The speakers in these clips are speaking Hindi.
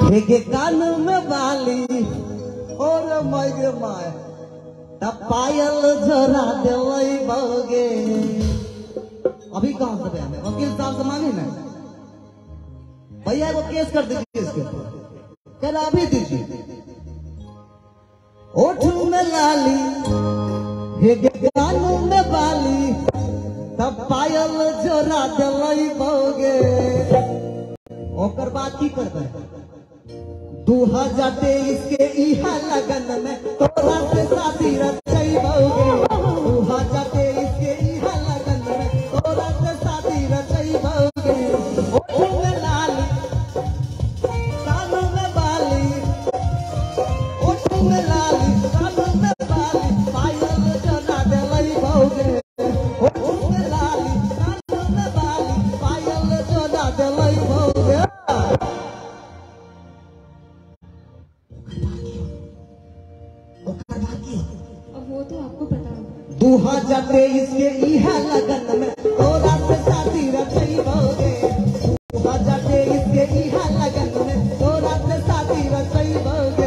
के कान में बाली और मगे माय तब पायल जरा देवई बगे। अभी कहां से बयान है? वकील साहब से मांगे ना भैया को केस कर दीजिए इसके ऊपर, कह अभी दीजिए। ओठ में लाली हे कान में बाली तब पायल जरा देवई बगे। ओकर बात की करबे 2023 के इहा लगन में तोरा से शादी रचैबोगे। 2023 के इहा लगन में तोरा से शादी रचैबोगे। ओठ में लाली कान में बाली, ओठ में लाली कान में बाली पायल जना देलैबोगे। ओठ में लाली कान में बाली पायल जना देलैबोगे। वो तो आपको पता होगा। 2023 के इहा लगन में तोरा से शादी रचैबोगे। 2023 के इहा लगन में तोरा से शादी रचैबोगे।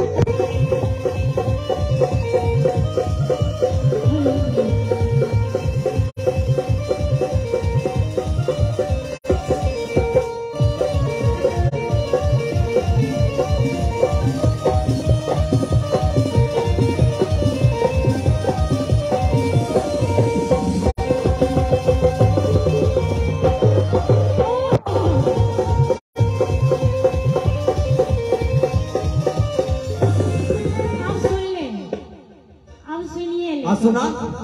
सुना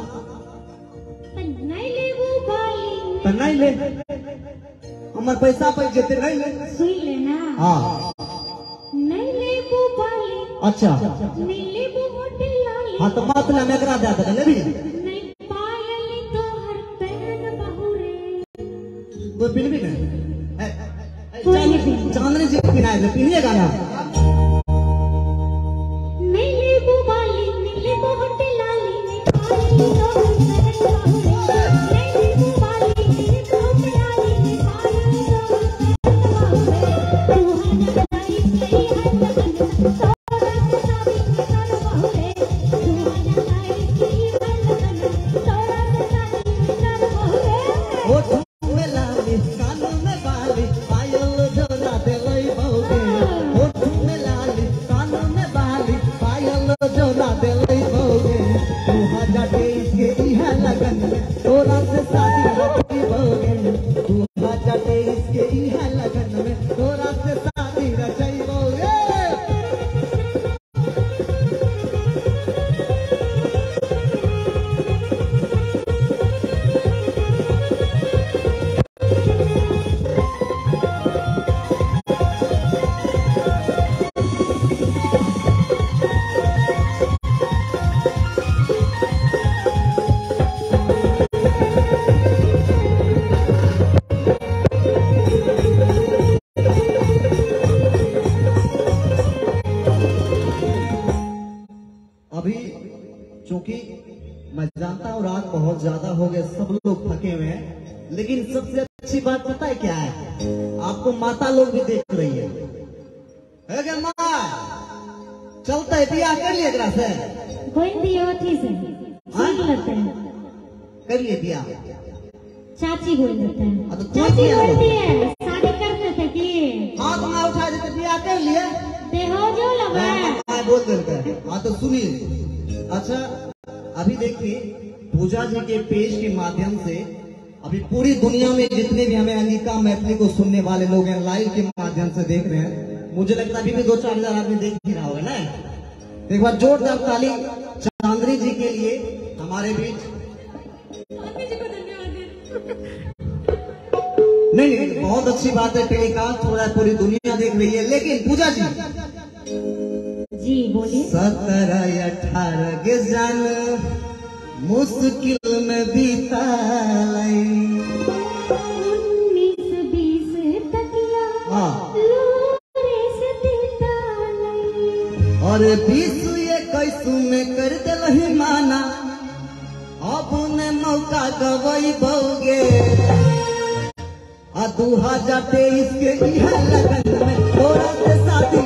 नहीं ले वो बाली तो नहीं ले हमार पैसा पैसे जेते नहीं ले सुन लेना। हाँ नहीं ले वो बाली अच्छा नहीं ले वो मोटी लाली। हाँ तो बात ना मेकरा दे दे ले भी नहीं पायली तो हर पहन बहुरे। कोई पिन भी नहीं कोई नहीं पिन। चांदनी जी पिना है पिनिएगा ना। नहीं ले वो बाली नहीं ले वो मोटी लाली नहीं पायली तो अभी चूंकि मैं जानता हूँ रात बहुत ज्यादा हो गए, सब लोग थके हुए हैं, लेकिन सबसे अच्छी बात पता है क्या है? आपको माता लोग भी देख रही है क्या? माँ चलता है बिया कर लिए एकरा से कोई दियो ठीक है सुन लेते हैं करिए बिया। चाची बोल देते हैं। तो चाची बोलती है शादी करते थे कि हाथ में उठा देते बिया कर लिए देहो जो लगा बोल देते हैं। हाँ तो सुनिए। अच्छा अभी देखिए पूजा जी के पेज के माध्यम से अभी पूरी दुनिया में जितने भी हमें अनिका मैथिली को सुनने वाले लोग हैं लाइव के माध्यम से देख रहे हैं, मुझे लगता है अभी भी 2-4 हजार आदमी देख ही रहा होगा ना। तो एक बार जोरदार ताली चांदनी जी के लिए हमारे बीच। नहीं बहुत अच्छी बात है, टेलीकास्ट हो रहा है, पूरी दुनिया देख रही है। लेकिन पूजा जी बोलिए। 17-18 के जान मुश्किल में बीता 19-20 तकिया और 20-21 में कर दिल माना, अब ने मौका गवई बोगे। 2023 के लगन में थोड़ा से शादी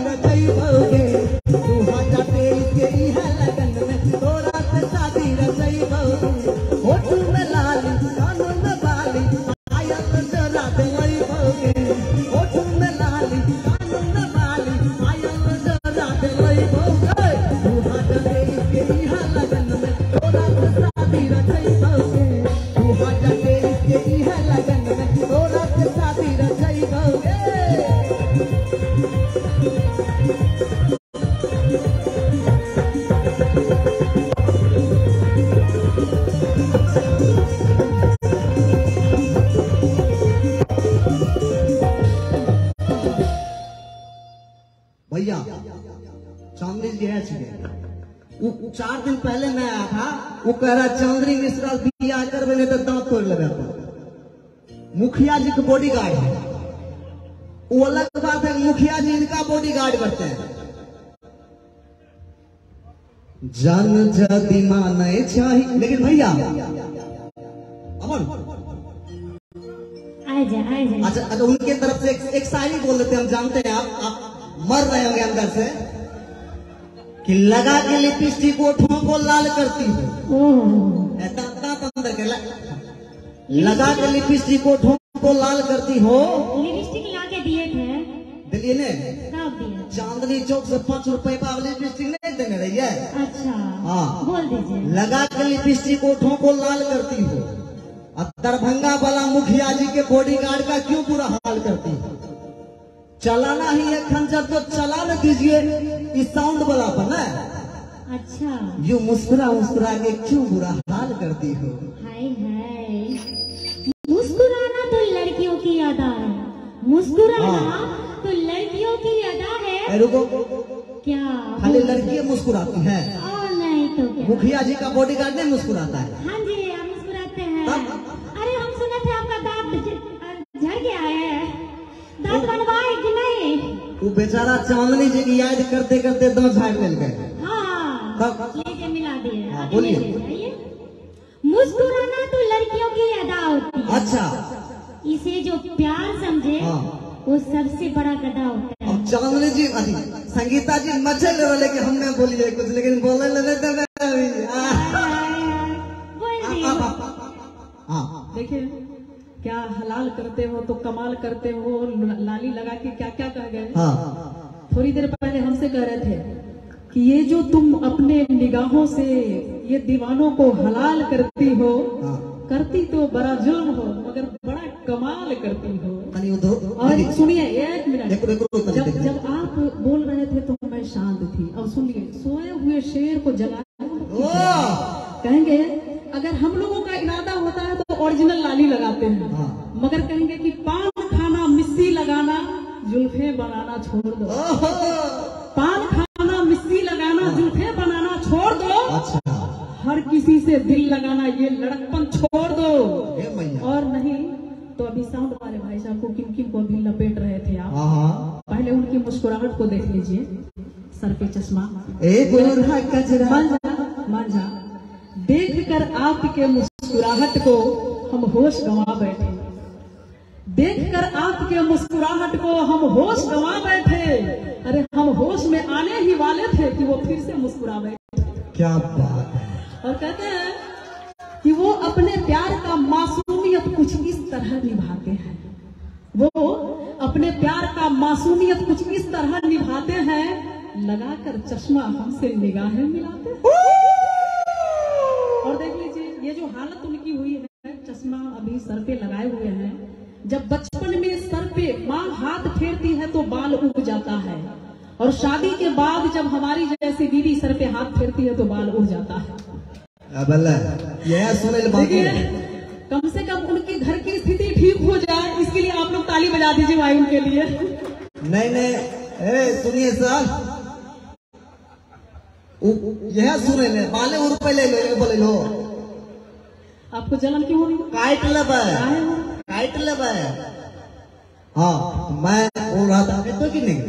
बाली कानून में बाली पायल जरा दिलई भौगे उहा जाके इसके इहा लगन में तोरा से शादी रचई भौगे उहा जाके इसके इहा लगन में तोरा से शादी रचई भौगे। भैया चांदनी जी है 4 दिन पहले मैं आया था, वो कह रहा चांदनी मिश्रा बिया कर मैंने तो दांत तोड़ लगा था। मुखिया जी के बॉडीगार्ड है, वो अलग बात है, मुखिया जी इनका बॉडीगार्ड करते हैं। जन जदि माने चाहिए, लेकिन भैया अमन अच्छा उनके तरफ से एक शायरी बोल देते हैं, हम जानते हैं आप मर रहे होंगे अंदर से कि लगा के लिपस्टिक ओठों को लाल करती हो, अंदर के लगा के लिपस्टिक ओठों को लाल करती हो। लिपस्टिक ला के दिए थे, दिल्ली ने चांदनी चौक से 5 रुपए का लिपस्टिक नहीं देने रही है। अच्छा हाँ बोल दीजिए। लगा के लिपस्टिक ओठों को लाल करती हो, अब दरभंगा वाला मुखिया जी के बॉडीगार्ड का क्यों बुरा हाल करती हो? चलाना ही है खंजर तो चला न दीजिए इस साउंड वाला पर ना। अच्छा यू मुस्कुरा मुस्कुरा के क्यों बुरा हाल करती हो? हाय हाय, मुस्कुराना तो लड़कियों की अदा है, मुस्कुराना तो लड़कियों की अदा है। रुको, क्या खाली लड़कियां मुस्कुराती हैं? नहीं तो क्या? मुखिया जी का बॉडीगार्ड नहीं मुस्कुराता है? हाँ जी आप मुस्कुराते हैं। अरे हम सुने थे आपका दांत झड़ गया है, दांत बनवाए कि नहीं? वो बेचारा चांदनी जी की याद करते करते दांत झाड़ मिल गए। हाँ लेके मिला दिए। बोलिए। मुस्कुराना तो लड़कियों की अदा होती है। अच्छा, इसे जो प्यार समझे वो सबसे बड़ा गदा होता है। अब चांदनी जी संगीता जी मजे ले रहे कि हमने बोलिए कुछ, लेकिन बोले लेने दे। देखिए क्या हलाल करते हो तो कमाल करते हो, लाली लगा के क्या क्या कह गए। थोड़ी देर पहले हमसे कह रहे थे कि ये जो तुम अपने निगाहों से ये दीवानों को हलाल करती हो, करती तो बड़ा जुल्म हो मगर बड़ा कमाल करती हो। और सुनिए एक मिनट, जब आप बोल रहे थे तो मैं शांत थी। अब सुनिए, सोए हुए शेर को जगाया कहेंगे अगर हम लोगों का इरादा होता है तो ओरिजिनल लाली लगाते हैं, मगर कहेंगे कि पान खाना मिस्सी लगाना जुल्फे बनाना छोड़ दो। पान खाना मिस्सी लगाना जुल्फे बनाना छोड़ दो। हर किसी से दिल लगाना ये लड़कपन छोड़ दो। और नहीं तो अभी साउंड वाले भाई साहब को किन किन को अभी लपेट रहे थे आप, पहले उनकी मुस्कुराहट को देख लीजिए। सर पे चश्मा, मांझा देख कर आपके मुस्कुराहट को हम होश गंवा बैठे। देख कर आपके मुस्कुराहट को हम होश गंवा बैठे। अरे हम होश में आने ही वाले थे कि वो फिर से मुस्कुरा बैठे। क्या बात है। और कहते हैं कि वो अपने प्यार का मासूमियत कुछ इस तरह निभाते हैं, वो अपने प्यार का मासूमियत कुछ इस तरह निभाते हैं, लगाकर चश्मा हमसे निगाहें मिलाते हैं। और देख लीजिए ये जो हालत उनकी हुई है, चश्मा अभी सर पे लगाए हुए हैं। जब बचपन में सर पे माँ हाथ फेरती है तो बाल उग जाता है, और शादी के बाद जब हमारी जैसी दीदी सर पे हाथ फेरती है तो बाल उड़ जाता है। कम से कम उनके घर की स्थिति ठीक हो जाए, इसके लिए आप लोग ताली बजा दीजिए भाई उनके लिए। नहीं सुनिए सर, यह सुने ले बाले रुपए ले लो, बोले लो आपको जलन क्यों हो रही? काट ले हाँ मैं बोल रहा था तो कि नहीं,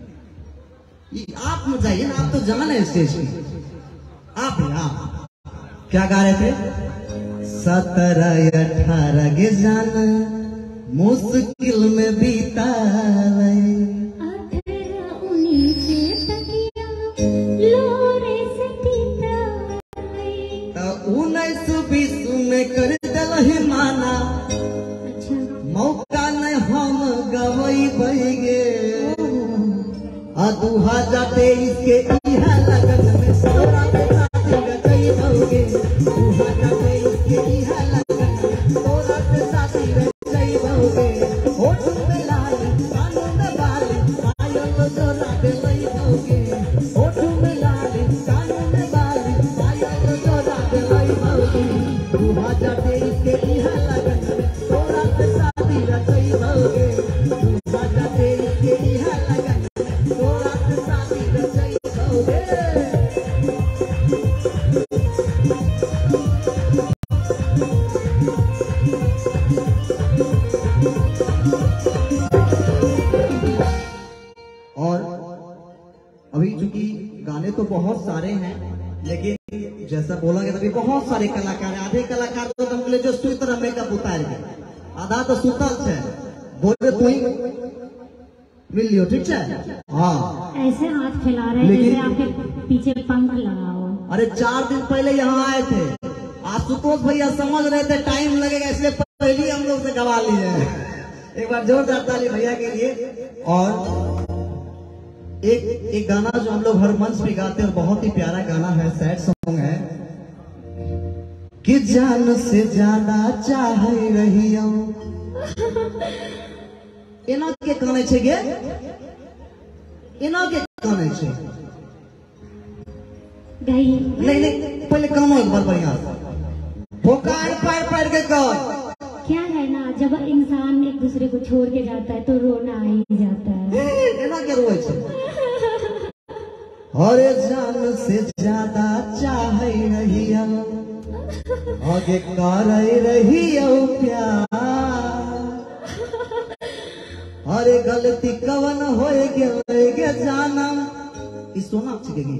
आप मत जाइए ना, आप तो जान है स्टेज पे। आप क्या गा रहे थे? 17-18 के जाना मुश्किल में बीता कर दल माना मौका नहीं हम गवई बह गे। दुहा जाते इसके इहा लगन में तोरा के साथी रचई भौगे दुहा जाते इसके इहा लगन में तोरा के साथी रचई भौगे होठ में लाल कानों में बाल पायल जोरा दे लई भौगे होठ में लाल कानों में बाल पायल जोरा दे लई भौगे दुहा जाते इसके इहा लगन में तोरा के साथी रचई भौगे दुहा जाते इसके इहा लगन तोरा के साथी रचई भौगे। और अभी चूंकि गाने तो बहुत सारे हैं, लेकिन जैसा बोला गया अभी बहुत सारे कलाकार हैं। आधे कलाकार तो तुमके जो सुई तरह मेकअप उतार गए, आधा तो सुतल है बोले तू मिल लियो ठीक है। हाँ ऐसे हाथ फैला रहे हैं जैसे आपके पीछे पंख लगा हो। अरे 4 दिन पहले यहाँ आए थे, आशुतोष भैया समझ रहे थे टाइम लगेगा इसलिए पहले ही हम लोग से गवा लिए। एक बार जोरदार ताली भैया के लिए। और एक गाना जो हम लोग हर मंच पे गाते हैं और बहुत ही प्यारा गाना है, सैड सॉन्ग है कि जान से ज्यादा चाह रही हूँ। एना के काने छे गे, एना के काने छे गई नहीं पहले कानो एक बार बढ़िया भोकाई पैर के कर। क्या है ना, जब इंसान एक दूसरे को छोड़ के जाता है तो रोना आ ही जाता है। एना के रोए छे अरे जान से ज्यादा चाह रही हूँ आगे कर रही हूँ प्यार। अरे गलती कवन होए गे जानम ई सोना छिकेगी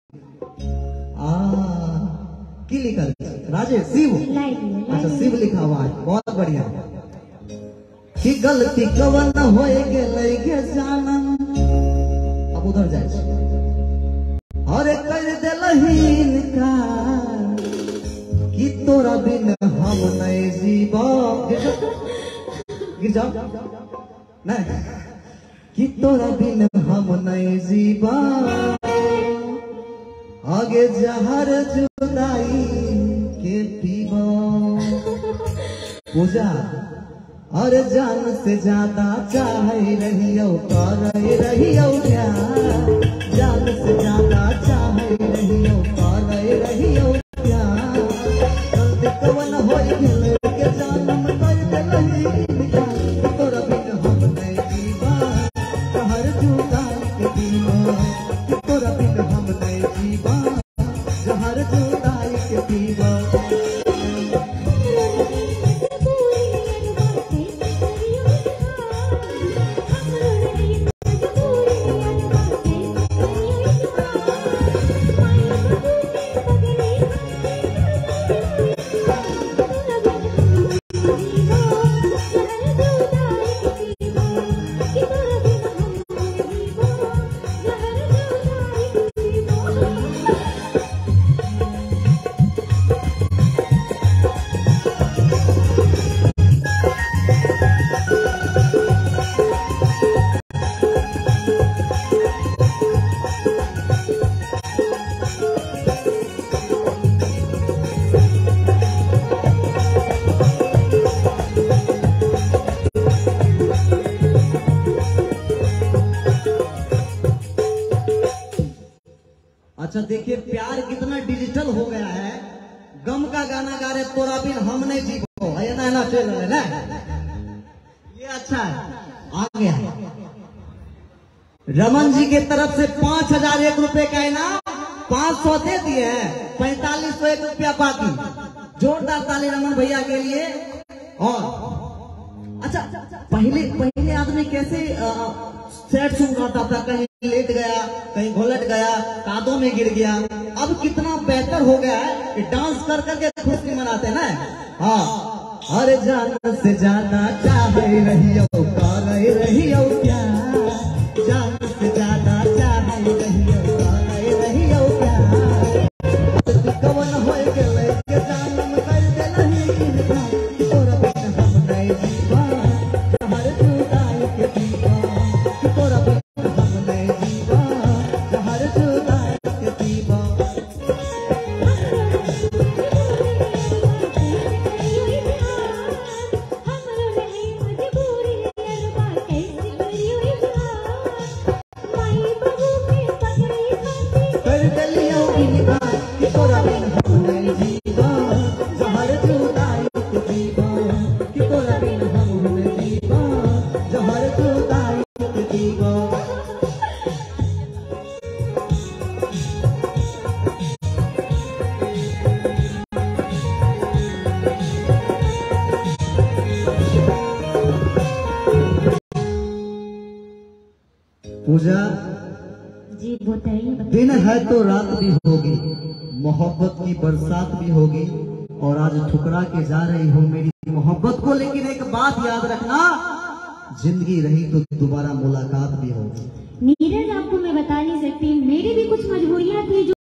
की लिखा राजेश शिव, अच्छा शिव लिखा हुआ है, बहुत बढ़िया। कि गलती कवन होए गे जानम, अब उधर जाए अरे कर दिलहीन का कि तोरा बिन हम नहीं जीबो। गिर जाओ नहीं कि तोरा बिन हम नहीं जीबा आगे जहर जुदाई के पीबो। पूजा और जान से ज्यादा चाह रही हो कर रही हो प्यार, जान से ज्यादा चाह रही हो कर रही हो प्यार। गलती कवन हो के जानम कर दिलहीन का तोरा बिन हम नहीं जीवा जहर जुदाई के पीबो। तोरा बिन हम नहीं जीवा जहर जुदाई के पीबो। अच्छा देखिए प्यार कितना डिजिटल हो गया है। गम का गाना गा रहे तोरा बिन हम नहीं जीवो, है ना चल रहे ना, ये अच्छा है। आ गया रमन जी के तरफ से 5001 रुपए का इनाम, 500 दे दिए हैं, 4501 रुपया बाकी। जोरदार ताली रमन भैया के लिए। और अच्छा पहले आदमी कैसे सैड सॉन्ग गाता था, कहीं लेट गया कहीं घोलट गया कादों में गिर गया। अब कितना बेहतर हो गया है कि डांस कर करके खुशी मनाते हैं ना। हाँ अरे जान से ज्यादा चाह रही हो कर रही हो प्यार, जान से ज्यादा चाह रही हो कर रही हो प्यार। कवन हो गए के जानम कर दिलहीन का तोरा बिन हम नहीं जीवा जहर जुदाई के पीबा। तोरा बिन हम नहीं जीवा पूजा जी बताइए दिन है तो रात भी होगी, मोहब्बत की बरसात भी होगी, और आज ठुकरा के जा रही हो मेरी मोहब्बत को, लेकिन एक बात याद रखना, जिंदगी रही तो दोबारा मुलाकात भी होगी। नीरज आपको मैं बता नहीं सकती, मेरी भी कुछ मजबूरियां थी जो